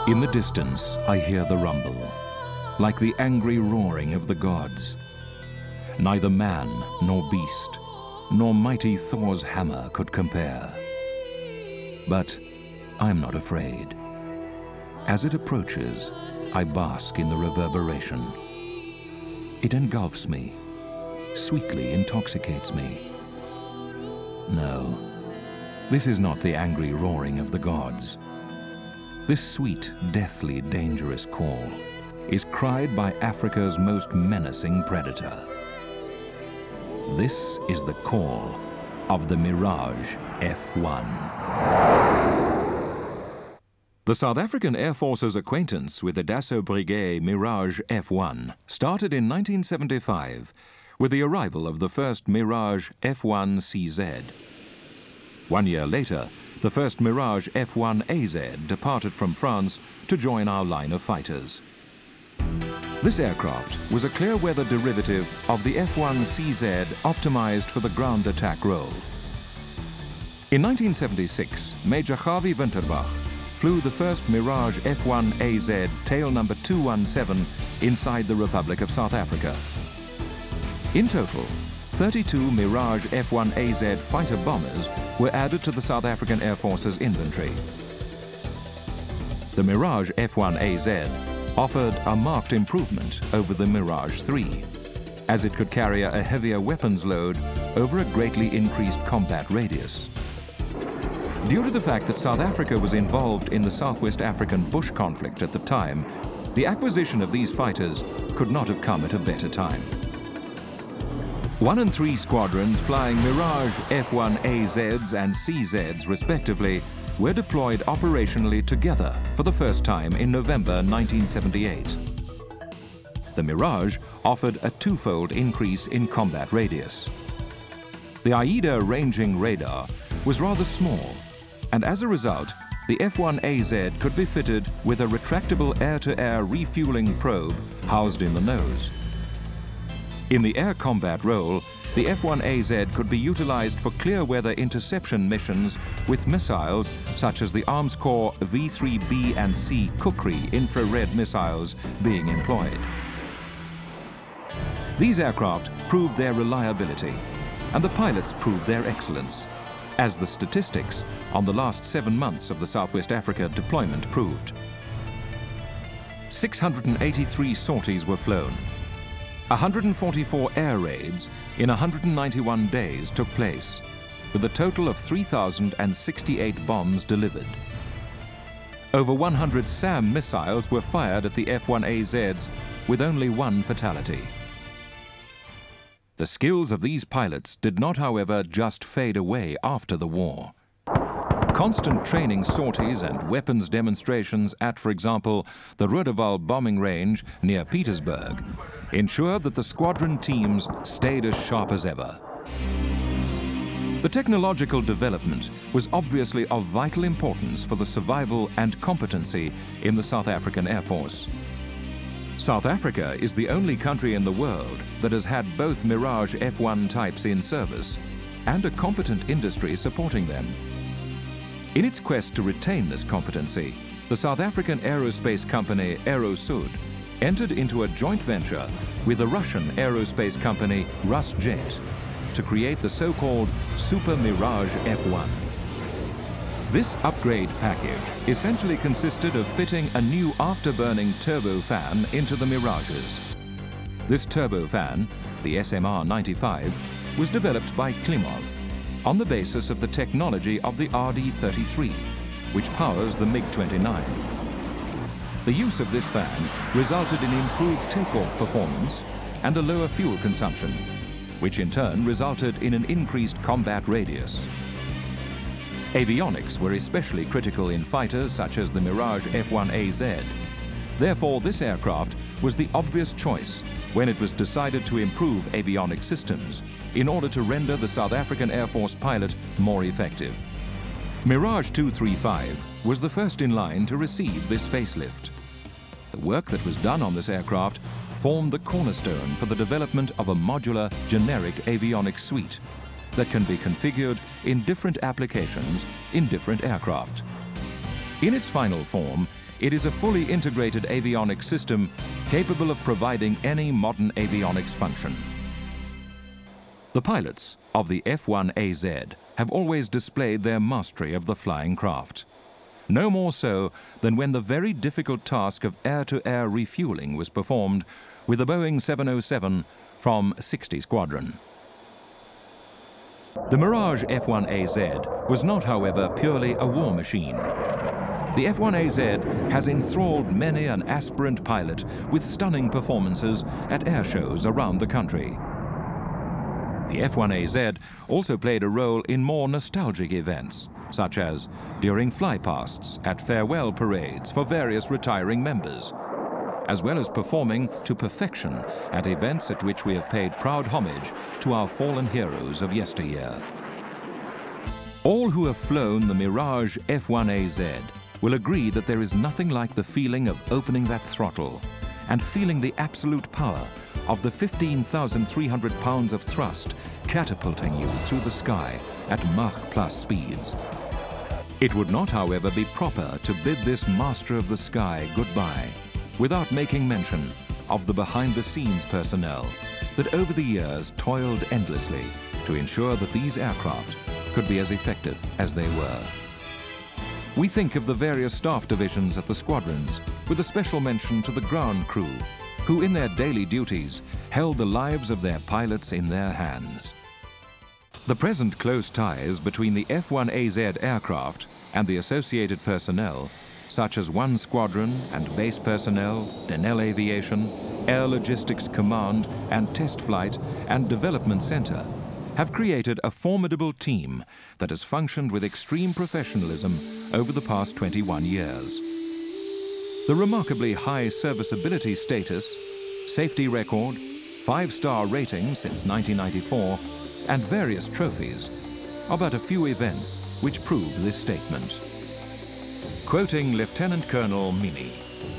In the distance, I hear the rumble, like the angry roaring of the gods. Neither man nor beast, nor mighty Thor's hammer could compare. But I'm not afraid. As it approaches, I bask in the reverberation. It engulfs me, sweetly intoxicates me. No, this is not the angry roaring of the gods. This sweet, deathly, dangerous call is cried by Africa's most menacing predator. This is the call of the Mirage F1. The South African Air Force's acquaintance with the Dassault Breguet Mirage F1 started in 1975 with the arrival of the first Mirage F1 CZ. 1 year later, the first Mirage F1 AZ departed from France to join our line of fighters. This aircraft was a clear-weather derivative of the F1 CZ optimized for the ground attack role. In 1976, Major Javi Winterbach flew the first Mirage F1 AZ tail number 217 inside the Republic of South Africa. In total, 32 Mirage F1 AZ fighter bombers were added to the South African Air Force's inventory. The Mirage F1 AZ offered a marked improvement over the Mirage 3, as it could carry a heavier weapons load over a greatly increased combat radius. Due to the fact that South Africa was involved in the Southwest African bush conflict at the time, the acquisition of these fighters could not have come at a better time. 1 and 3 squadrons flying Mirage F1 AZs and CZs respectively were deployed operationally together for the first time in November 1978. The Mirage offered a twofold increase in combat radius. The AIDA ranging radar was rather small, and as a result, the F1 AZ could be fitted with a retractable air-to-air refueling probe housed in the nose. In the air combat role, the F1 AZ could be utilized for clear-weather interception missions with missiles such as the Arms Corps V-3B and C Kukri infrared missiles being employed. These aircraft proved their reliability, and the pilots proved their excellence, as the statistics on the last 7 months of the Southwest Africa deployment proved. 683 sorties were flown. 144 air raids in 191 days took place, with a total of 3,068 bombs delivered. Over 100 SAM missiles were fired at the F1 AZs, with only 1 fatality. The skills of these pilots did not, however, just fade away after the war. Constant training sorties and weapons demonstrations at, for example, the Roodeval bombing range near Petersburg ensured that the squadron teams stayed as sharp as ever. The technological development was obviously of vital importance for the survival and competency in the South African Air Force. South Africa is the only country in the world that has had both Mirage F1 types in service and a competent industry supporting them. In its quest to retain this competency, the South African aerospace company Aerosud entered into a joint venture with the Russian aerospace company Rusjet to create the so-called Super Mirage F1. This upgrade package essentially consisted of fitting a new afterburning turbofan into the Mirages. This turbofan, the SMR-95, was developed by Klimov on the basis of the technology of the RD-33, which powers the MiG-29. The use of this fan resulted in improved takeoff performance and a lower fuel consumption, which in turn resulted in an increased combat radius. Avionics were especially critical in fighters such as the Mirage F1 AZ. Therefore, this aircraft was the obvious choice when it was decided to improve avionics systems in order to render the South African Air Force pilot more effective. Mirage 235 was the first in line to receive this facelift. The work that was done on this aircraft formed the cornerstone for the development of a modular, generic avionics suite that can be configured in different applications in different aircraft. In its final form, it is a fully integrated avionics system capable of providing any modern avionics function. The pilots of the F1AZ have always displayed their mastery of the flying craft. No more so than when the very difficult task of air-to-air refueling was performed with the Boeing 707 from 60 Squadron. The Mirage F1AZ was not, however, purely a war machine. The F1AZ has enthralled many an aspirant pilot with stunning performances at air shows around the country. The F1AZ also played a role in more nostalgic events, such as during flypasts at farewell parades for various retiring members, as well as performing to perfection at events at which we have paid proud homage to our fallen heroes of yesteryear. All who have flown the Mirage F1AZ will agree that there is nothing like the feeling of opening that throttle and feeling the absolute power of the 15,300 pounds of thrust catapulting you through the sky at Mach plus speeds. It would not, however, be proper to bid this master of the sky goodbye without making mention of the behind-the-scenes personnel that over the years toiled endlessly to ensure that these aircraft could be as effective as they were. We think of the various staff divisions at the squadrons with a special mention to the ground crew, who in their daily duties held the lives of their pilots in their hands. The present close ties between the F1AZ aircraft and the associated personnel, such as One Squadron and base personnel, Denel Aviation, Air Logistics Command and Test Flight and Development Center, have created a formidable team that has functioned with extreme professionalism over the past 21 years. The remarkably high serviceability status, safety record, 5-star rating since 1994, and various trophies are but a few events which prove this statement. Quoting Lieutenant Colonel Mini,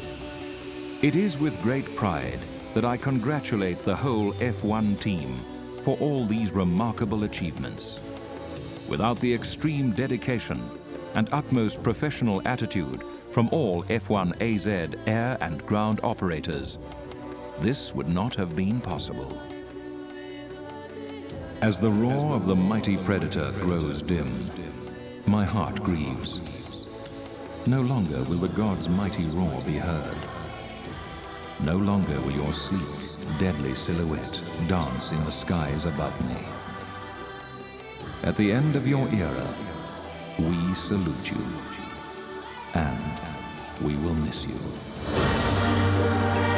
"It is with great pride that I congratulate the whole F1 team for all these remarkable achievements. Without the extreme dedication and utmost professional attitude from all F1AZ air and ground operators, this would not have been possible." As the roar of the mighty Predator grows dim, my heart grieves. No longer will the god's mighty roar be heard. No longer will your sleek, deadly silhouette dance in the skies above me. At the end of your era, we salute you, and we will miss you.